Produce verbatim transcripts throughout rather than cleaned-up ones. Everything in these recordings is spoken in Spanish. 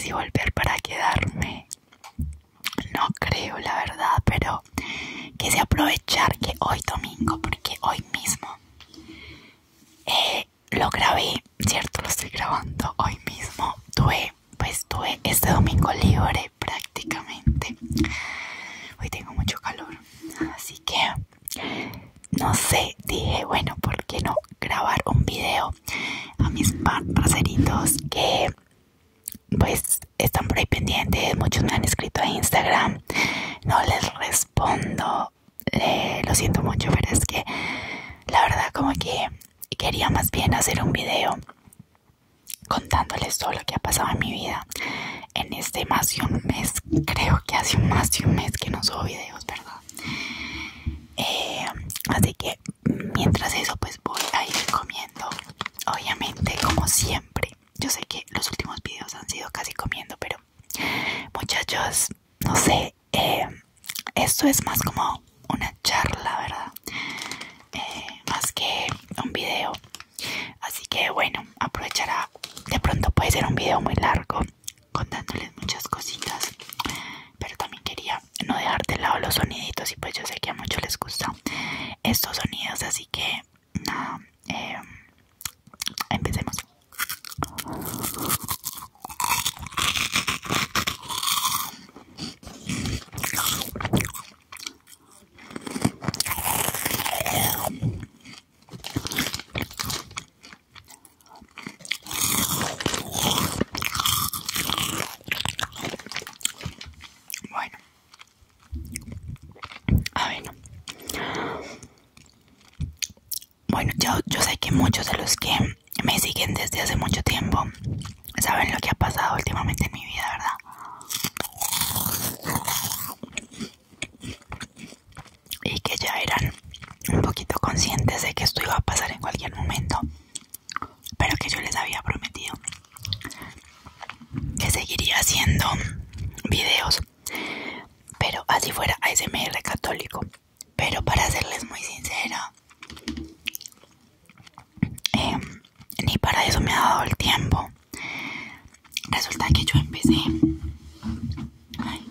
si volver para quedarme. No creo, la verdad, pero quise aprovechar que hoy domingo, porque hoy mismo eh, lo grabé, cierto, lo estoy grabando hoy mismo. Tuve, pues tuve este domingo libre prácticamente. Hoy tengo mucho calor, así que no sé, dije, bueno, ¿por qué no grabar un video a mis parceritos que pues están por ahí pendientes? Muchos me han escrito a Instagram, no les respondo, eh, lo siento mucho, pero es que la verdad como que quería más bien hacer un video contándoles todo lo que ha pasado en mi vida en este más de un mes. Creo que hace más de un mes que no subo videos, ¿verdad? Eh, así que mientras eso pues voy a ir comiendo, obviamente, como siempre. Yo sé que los últimos videos han sido casi comiendo, pero muchachos, no sé, eh, esto es más como una charla, ¿verdad? Eh, más que un video. Así que bueno, aprovechará. De pronto puede ser un video muy largo contándoles muchas cositas, pero también quería no dejar de lado los soniditos, y pues yo sé que a muchos les gustan estos sonidos, así que nada, eh, empecemos. Bueno, a ver, bueno, yo, yo sé que muchos de los que me siguen desde hace mucho tiempo saben lo que ha pasado últimamente en mi vida, ¿verdad? Y que ya eran un poquito conscientes de que esto iba a pasar en cualquier momento, pero que yo les había prometido que seguiría haciendo videos, pero así fuera A S M R católico. Pero para serles muy sincera, eh, ni para eso me ha dado el tiempo. Resulta que yo empecé ay,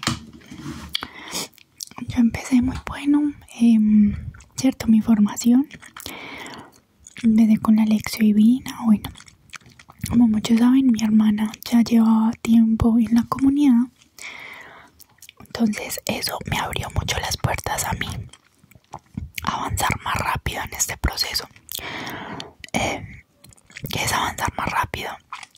yo empecé muy bueno, eh, cierto, mi formación empecé con la lección divina. Bueno, como muchos saben, mi hermana ya llevaba tiempo en la comunidad, entonces eso me abrió mucho las puertas a mí a avanzar más rápido en este proceso. Eh, que es avanzar más rápido,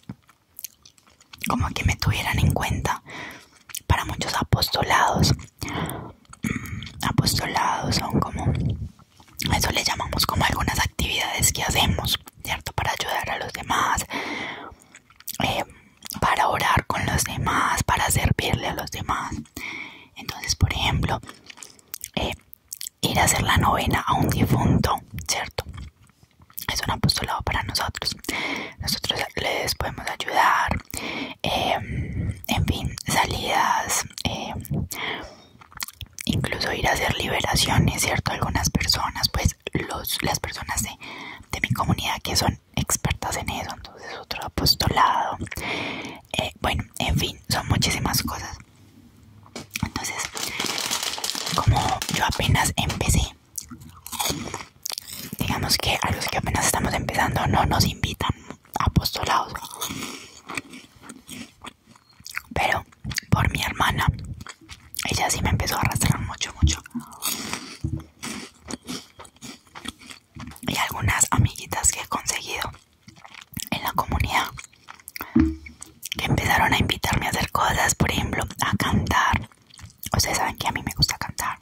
como que me tuvieran en cuenta para muchos apostolados. Apostolados son como, a eso le llamamos como algunas actividades que hacemos, ¿cierto? Para ayudar a los demás, eh, para orar con los demás, para servirle a los demás. Entonces, por ejemplo, eh, ir a hacer la novena a un difunto, ¿cierto? Es un apostolado para nosotros. Nosotros les podemos ayudar, eh, en fin, salidas, eh, incluso ir a hacer liberaciones, ¿cierto? Algunas personas, pues los, las personas de, de mi comunidad que son expertas en eso, entonces otro apostolado. Eh, bueno, en fin, son muchísimas cosas. Entonces, como yo apenas empecé, digamos que a los que apenas estamos empezando no nos invitan a apostolados, pero por mi hermana, ella sí me empezó a arrastrar mucho, mucho. Y algunas amiguitas que he conseguido en la comunidad que empezaron a invitarme a hacer cosas, por ejemplo, a cantar. Ustedes saben que a mí me gusta cantar.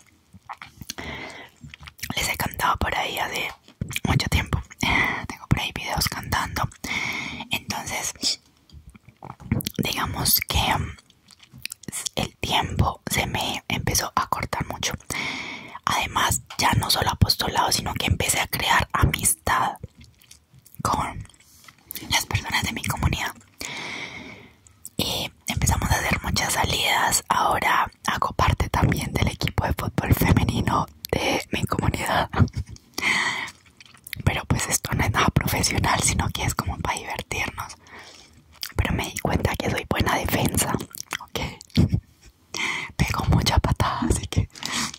Les he cantado por ahí hace mucho tiempo. Tengo por ahí videos cantando. Entonces, digamos que el tiempo se me empezó a cortar mucho. Además, ya no solo apostolado, sino que empecé a crear amistad con las personas de mi comunidad. Y empezamos a hacer muchas salidas. Ahora hago parte también del equipo de fútbol femenino de mi comunidad. Pero pues esto no es nada profesional, sino que es como para divertirnos. Pero me di cuenta que soy buena defensa casa, ok. Pego mucha patada, así que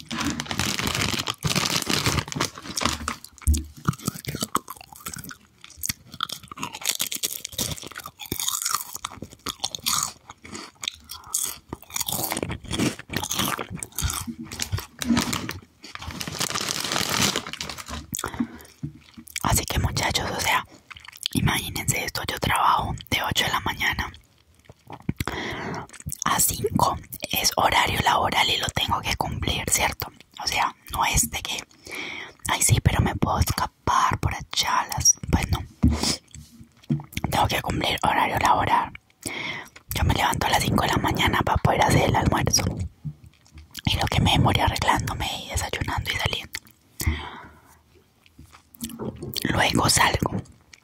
así que muchachos, o sea, imagínense esto, yo trabajo de ocho de la mañana a cinco, es horario laboral y lo tengo que cumplir, ¿cierto? O sea, no es de que, ay sí, pero me puedo escapar por allá, las... pues no, tengo que cumplir horario laboral. Yo me levanto a las cinco de la mañana para poder hacer el almuerzo y lo que me demoré arreglándome y desayunando y saliendo. Luego salgo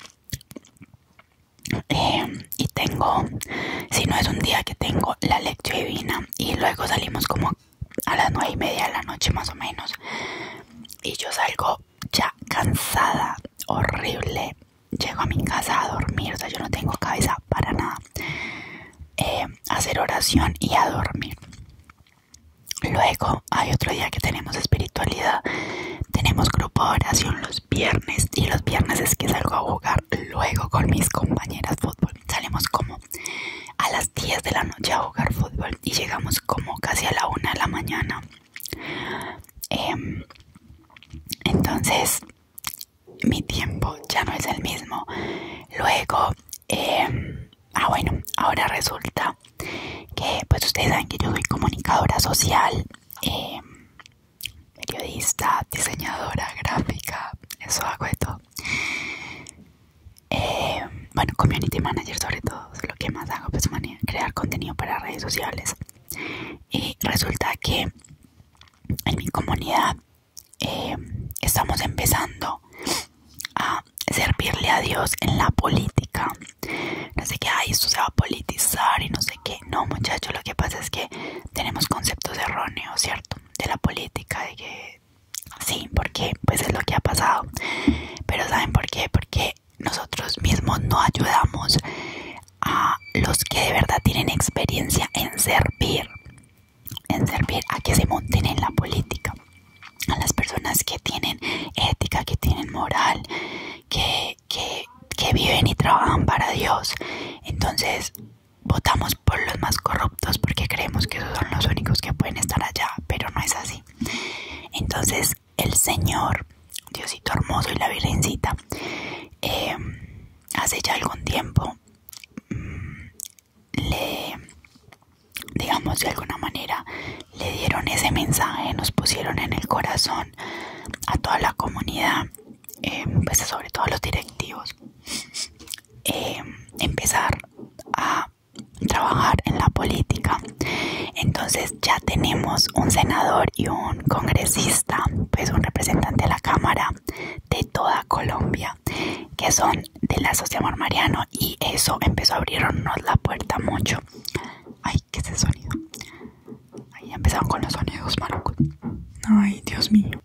eh, y tengo, si no es un día que tengo la lección divina, y luego salimos como a las nueve y media de la noche más o menos, y yo salgo ya cansada, horrible. Llego a mi casa a dormir, o sea, yo no tengo cabeza para nada. Eh, hacer oración y a dormir. Luego hay otro día que tenemos espiritualidad, tenemos grupo de oración los viernes, y los viernes es que salgo a jugar luego con mis compañeras fútbol. Salimos como a las diez de la noche a jugar fútbol y llegamos como casi a la una de la mañana. Eh, entonces mi tiempo ya no es el mismo. Luego, eh, ah bueno, ahora resulta que pues ustedes saben que yo soy comunicadora social, eh, periodista, diseñadora gráfica, eso hago de todo. Eh, bueno, community manager sobre todo, es lo que más hago, pues crear contenido para redes sociales. Y resulta que en mi comunidad eh, estamos empezando a servirle a Dios en la política. No sé qué, ay, esto se va a politizar y no sé qué. No, muchachos, lo que pasa es que tenemos conceptos erróneos, ¿cierto? De la política, de que sí, porque pues es lo que ha pasado. Pero ¿saben por qué? Porque nosotros mismos no ayudamos a los que de verdad tienen experiencia en servir, en servir a que se monten en la política. A las personas que tienen ética, que tienen moral, que, que, que viven y trabajan para Dios. Entonces votamos por los más corruptos porque creemos que esos son los únicos que pueden estar allá, pero no es así. Entonces el Señor, Diosito hermoso y la Virgencita, eh, hace ya algún tiempo mmm, le... digamos de alguna manera le dieron ese mensaje, nos pusieron en el corazón a toda la comunidad, eh, pues sobre todo a los directivos, eh, empezar a trabajar en la política. Entonces ya tenemos un senador y un congresista, pues un representante de la Cámara de toda Colombia, que son de Lazos de Amor Mariano, y eso empezó a abrirnos la puerta mucho. Ay, ¿qué es ese sonido? Ahí ya empezaron con los sonidos malucos. Ay, Dios mío.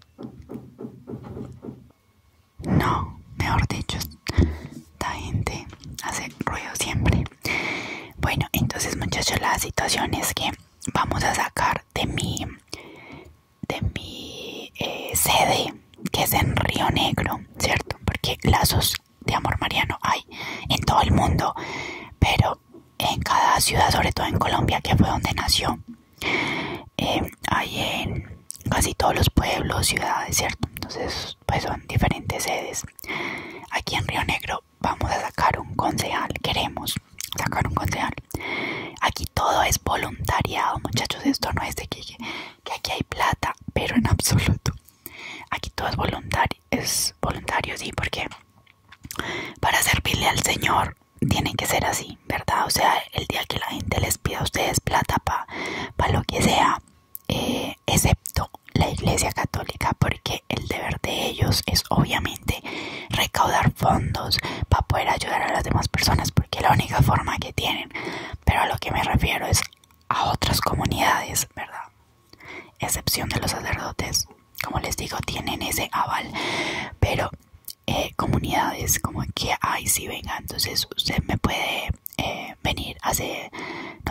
No, mejor dicho, esta gente hace ruido siempre. Bueno, entonces muchachos, la situación es que vamos a sacar de mi, de mi eh, sede, que es en Río Negro, ¿cierto? Porque Lazos de Amor Mariano hay en todo el mundo, pero en cada ciudad, sobre todo en Colombia, que fue donde nació, eh, hay en casi todos los pueblos, ciudades, ¿cierto? Entonces, pues son diferentes sedes. Aquí en Río Negro vamos a sacar un concejal, queremos sacar un concejal. Aquí todo es voluntariado, muchachos, esto no es de que, que aquí hay plata, pero en absoluto. Aquí todo es voluntario, es voluntario, sí, porque para servirle al Señor tiene que ser así, ¿verdad? O sea, el día que la gente les pida a ustedes plata para pa lo que sea, eh, excepto la Iglesia Católica, porque el deber de ellos es obviamente recaudar fondos para poder ayudar a las demás personas, porque la única forma que tienen. Pero a lo que me refiero es a otras comunidades, ¿verdad? Excepción de los sacerdotes, como les digo, tienen ese aval, pero eh, comunidades como que, ay, sí, venga, entonces usted me puede eh, venir a hacer, no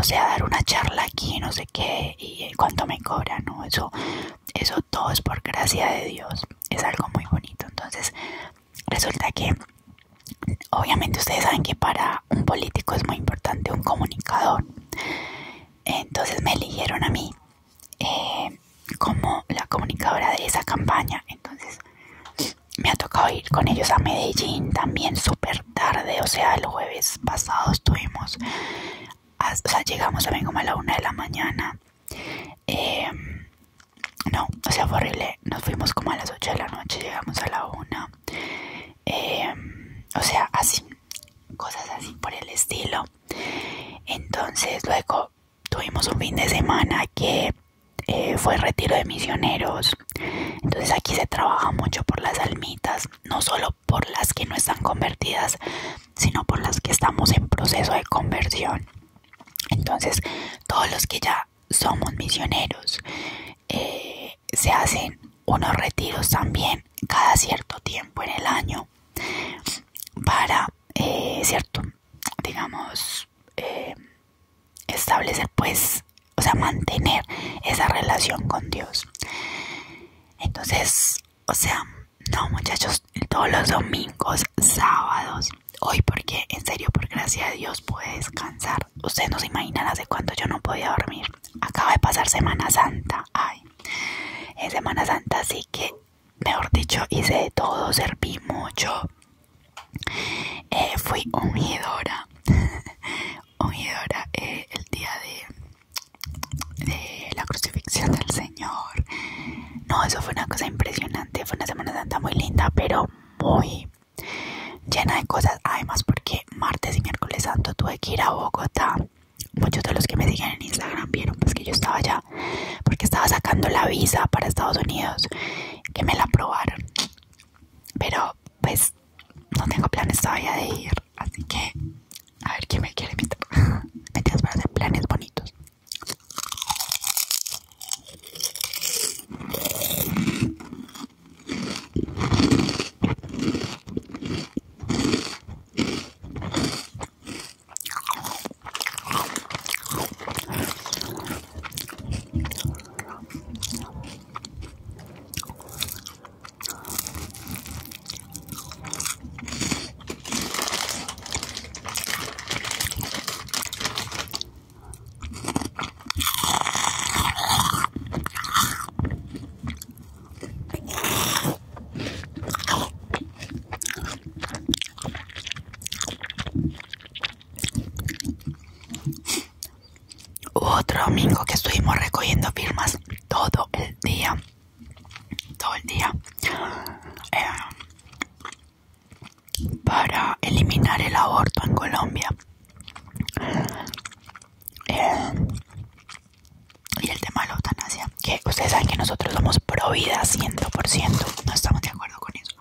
sé, a dar una charla aquí, no sé qué, y cuánto me cobran, ¿no? Eso, eso todo es por gracia de Dios, es algo muy bonito. Entonces, resulta que, obviamente ustedes saben que para un político es muy importante un comunicador. Entonces me eligieron a mí eh, como la comunicadora de esa campaña. Entonces me ha tocado ir con ellos a Medellín también súper tarde, o sea, el jueves pasado estuvimos, a, o sea, llegamos también como a la una de la mañana. Eh, no, o sea, fue horrible, nos fuimos como a las ocho de la noche, llegamos a la una. Eh, o sea, así, cosas así por el estilo. Entonces luego tuvimos un fin de semana que eh, fue retiro de misioneros. Entonces aquí se trabaja mucho por las almitas, no solo por las que no están convertidas, sino por las que estamos en proceso de conversión. Entonces todos los que ya somos misioneros, eh, se hacen unos retiros también cada cierto tiempo en el año para, eh, cierto, digamos, eh, establecer, pues, o sea, mantener esa relación con Dios. Entonces, o sea, no, muchachos, todos los domingos, sábados, hoy porque, en serio, por gracia de Dios pude descansar. Ustedes no se imaginan hace cuánto yo no podía dormir. Acaba de pasar Semana Santa, ay, en Semana Santa sí que, mejor dicho, hice de todo, serví mucho, eh, fui ungidora, ungidora eh, el día de, de la crucifixión del Señor. No, eso fue una cosa impresionante, fue una Semana Santa muy linda, pero muy llena de cosas. Además porque martes y miércoles santo tuve que ir a Bogotá. Muchos de los que me siguen en Instagram vieron pues que yo estaba allá porque estaba sacando la visa para Estados Unidos, que me la aprobaron, pero pues no tengo planes todavía de ir, así que a ver quién me quiere invitar. Me tienes para hacer planes bonitos. Otro domingo que estuvimos recogiendo firmas todo el día, todo el día, eh, para eliminar el aborto en Colombia. Eh, y el tema de la eutanasia, que ustedes saben que nosotros somos pro vida cien por ciento, no estamos de acuerdo con eso.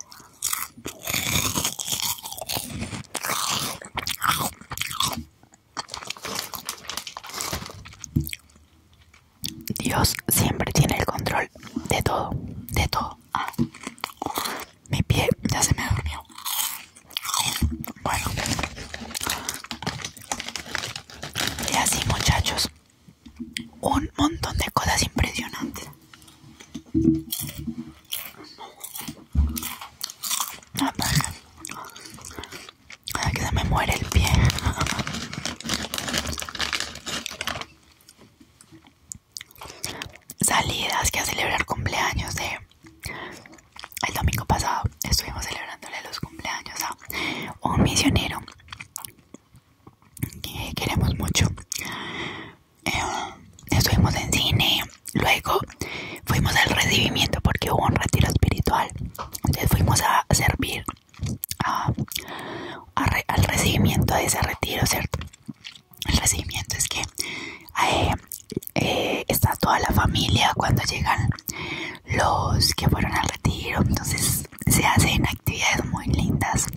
Dios siempre tiene el control de todo, de todo. Ah, mi pie ya se me durmió. Bueno, y así, muchachos, un montón de cosas impresionantes. Ay, que se me muere el pie. Salidas, que a celebrar cumpleaños de... El domingo pasado estuvimos celebrándole los cumpleaños a un misionero que queremos mucho. Eh, estuvimos en cine, luego fuimos al recibimiento porque hubo un retiro espiritual. Entonces fuimos a servir a, a re, al recibimiento de ese retiro, ¿cierto? El recibimiento es que eh, eh, está toda la familia cuando llegan los que fueron al retiro. Entonces se hacen actividades muy lindas.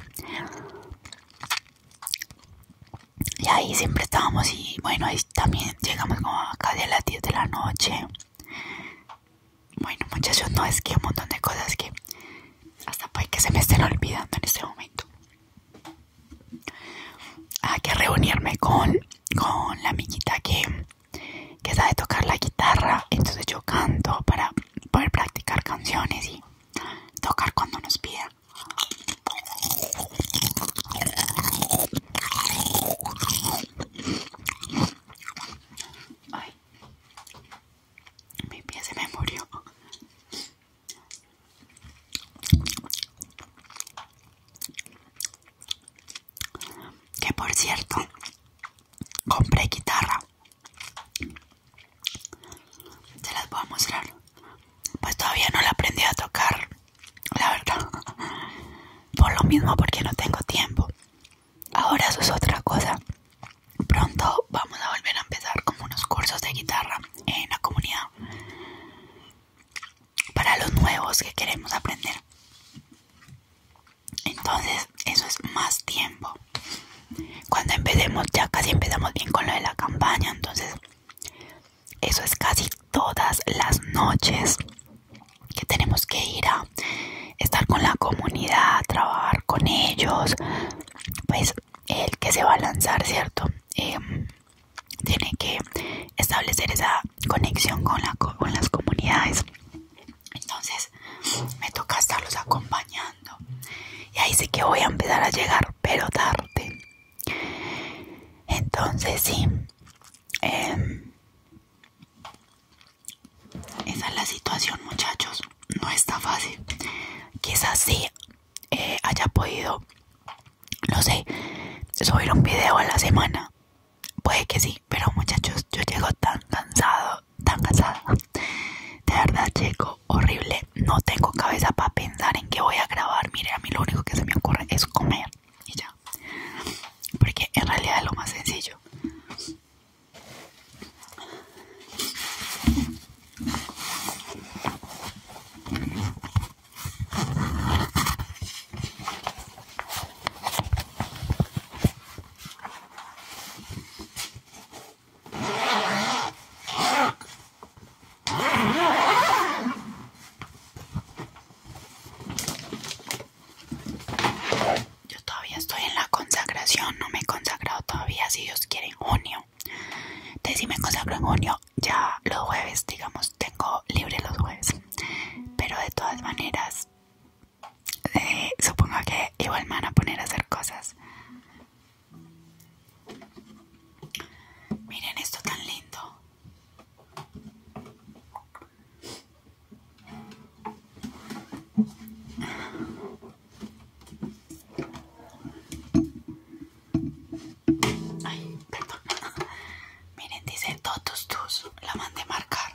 Y ahí siempre estábamos y bueno, ahí también llegamos como casi a las diez de la noche. Bueno, muchachos, no, es que un montón de cosas que hasta puede que se me estén olvidando en este momento. Hay que reunirme con, con la amiguita que compré guitarra. Se las voy a mostrar. Pues todavía no la aprendí a tocar, la verdad. Por lo mismo, porque no tengo tiempo. Ahora eso es otra cosa. Pronto vamos a volver a empezar como unos cursos de guitarra en la comunidad. Para los nuevos que queremos aprender. Entonces eso es más tiempo. Cuando empecemos, ya casi empezamos bien con lo de la campaña. Entonces eso es casi todas las noches que tenemos que ir a estar con la comunidad, trabajar con ellos. Pues el que se va a lanzar, ¿cierto? Eh, tiene que establecer esa conexión con, la, con las comunidades. Entonces me toca estarlos acompañando. Y ahí sí que voy a empezar a llegar, pero tarde. Entonces sí. Eh, esa es la situación, muchachos. No está fácil. Quizás sí eh, haya podido, no sé, subir un video a la semana. Puede que sí, pero muchachos, yo llego tan cansado, tan cansada. De verdad llego horrible. No tengo cabeza para pensar en qué voy a grabar. Mire, a mí lo único que se me ocurre es comer y ya. Porque en realidad es lo más sencillo. No me he consagrado todavía, si Dios quiere, en junio. Entonces si me consagro en junio, ya los jueves, digamos, tengo libre los jueves. Pero de todas maneras, eh, supongo que igual me van a poner a hacer cosas. Miren esto tan lindo. Ay, perdón. Miren, dice totus tus. La mandé marcar.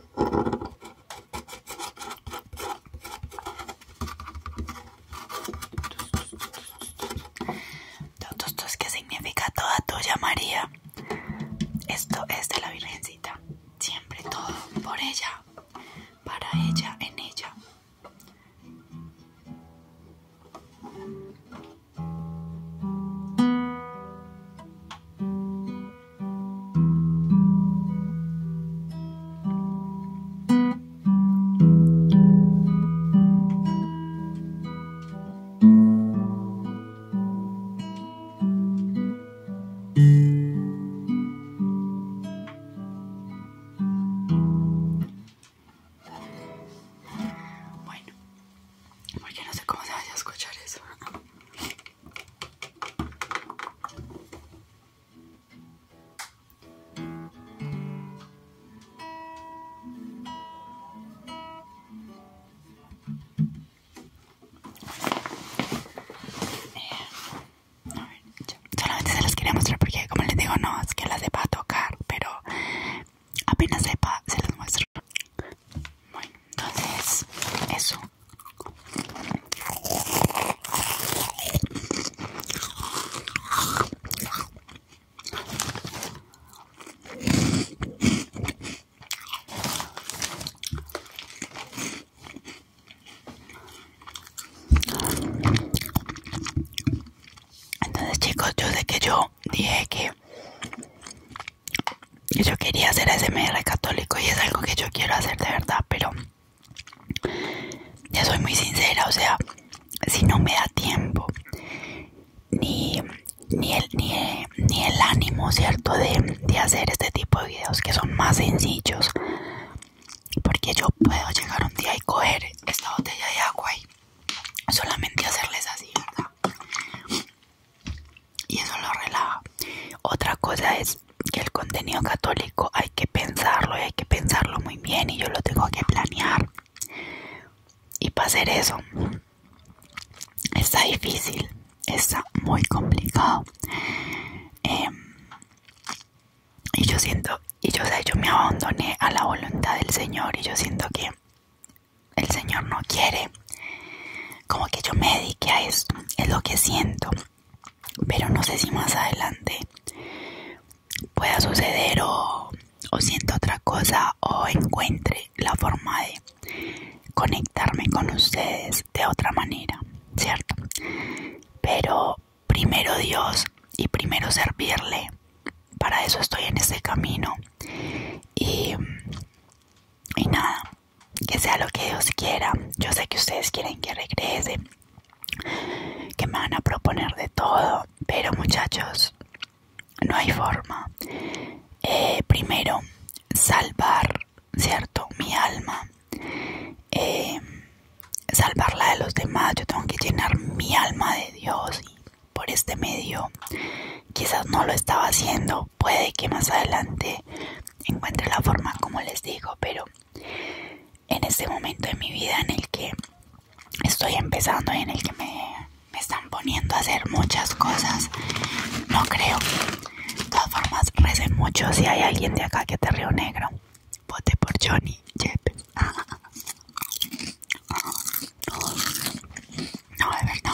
Totus tus, ¿qué significa toda tuya, María? Esto es de la Virgencita. Siempre todo por ella, para ella, en ella. Bueno, porque no sé cómo se vaya a escuchar eso. Solamente se las quería mostrar porque, como les digo, no es que las sepa tocar, pero apenas sepa, se las muestro. Bueno, entonces, eso. Entonces, chicos, yo sé que yo dije que yo quería hacer A S M R católico y es algo que yo quiero hacer de verdad, pero ya soy muy sincera, o sea, si no me da tiempo ni, ni, el, ni, ni el ánimo, ¿cierto? De, de hacer este tipo de videos que son más sencillos, porque yo puedo llegar un día y coger esta botella de agua y solamente hacerles así, ¿verdad? Y eso lo relaja. Otra cosa es que el contenido católico hay que pensarlo y hay que pensarlo muy bien y yo lo tengo que planear. Y para hacer eso está difícil, está muy complicado. Eh, yo me abandoné a la voluntad del Señor y yo siento que el Señor no quiere como que yo me dedique a esto, es lo que siento, pero no sé si más adelante pueda suceder o, o siento otra cosa o encuentre la forma de conectarme con ustedes de otra manera, ¿cierto? Pero primero Dios y primero servirle, para eso estoy en este camino y, y nada, que sea lo que Dios quiera. Yo sé que ustedes quieren que regrese, que me van a proponer de todo, pero muchachos, no hay forma. Eh, primero, salvar, ¿cierto? Mi alma, eh, salvarla de los demás. Yo tengo que llenar mi alma de Dios y por este medio quizás no lo estaba haciendo. Puede que más adelante encuentre la forma, como les digo, pero en este momento de mi vida en el que estoy empezando y en el que me, me están poniendo a hacer muchas cosas, no creo. De todas formas, recen mucho. Si hay alguien de acá que te Río Negro, vote por Johnny Yepes. No, de verdad.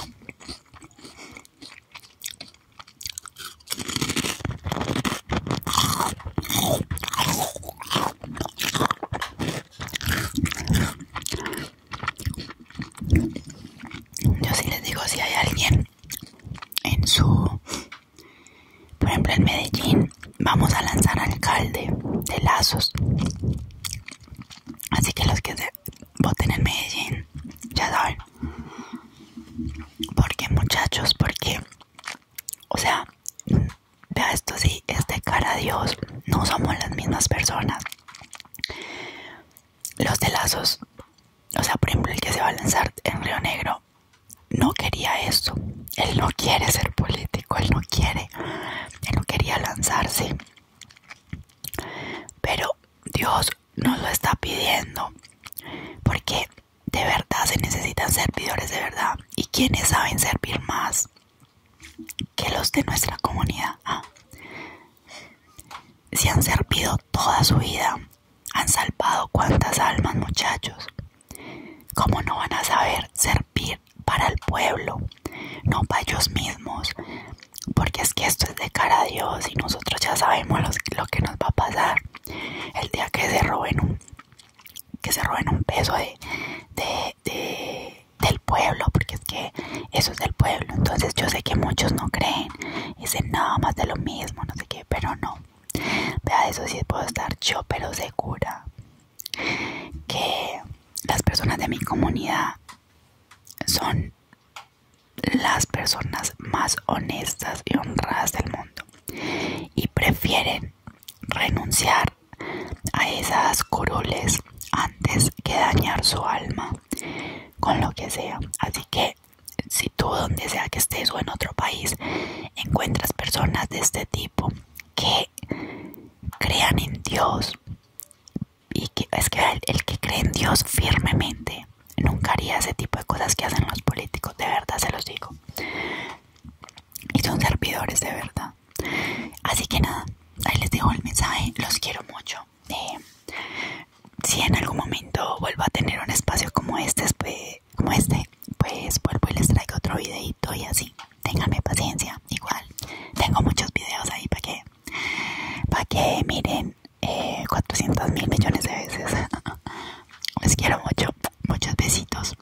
Yo sí les digo, si hay alguien en su, por ejemplo en Medellín, vamos a lanzar alcalde de Lazos. Así que los que se voten en Medellín, ya saben. Porque muchachos, porque, o sea, vea esto así, es de cara a Dios, no somos las mismas personas. Los de Lazos, o sea, por ejemplo, el que se va a lanzar en Río Negro, no quería esto. Él no quiere ser político, él no quiere, él no quería lanzarse. Pero Dios nos lo está pidiendo, porque de verdad se necesitan servidores de verdad. ¿Y quienes saben servir más que los de nuestra comunidad? ¿Ah? Si han servido toda su vida, han salvado cuántas almas, muchachos. ¿Cómo no van a saber servir para el pueblo, no para ellos mismos? Porque es que esto es de cara a Dios y nosotros ya sabemos los, lo que nos va a pasar el día que se roben un, que se roben un peso de, de, de, del pueblo, porque es que eso es del pueblo. Entonces yo sé que muchos no creen, dicen nada más de lo mismo, no sé qué, pero no. Vea, eso sí puedo estar yo, pero segura que las personas de mi comunidad son las personas más honestas y honradas del mundo y prefieren renunciar a esas curules antes que dañar su alma con lo que sea. Así que si tú, donde sea que estés o en otro país, encuentras personas de este tipo que crean en Dios, y que es que el, el que cree en Dios firmemente nunca haría ese tipo de cosas que hacen los políticos, de verdad se los digo, y son servidores de verdad. Así que nada, ahí les dejo el mensaje, los quiero mucho. Eh, si en algún momento vuelvo a tener un espacio como este, pues, como este, pues vuelvo y les traigo otro videito y así. Ténganme paciencia, igual tengo muchos videos ahí para que, para que miren eh, cuatrocientos mil millones de veces. Les quiero mucho, muchos besitos.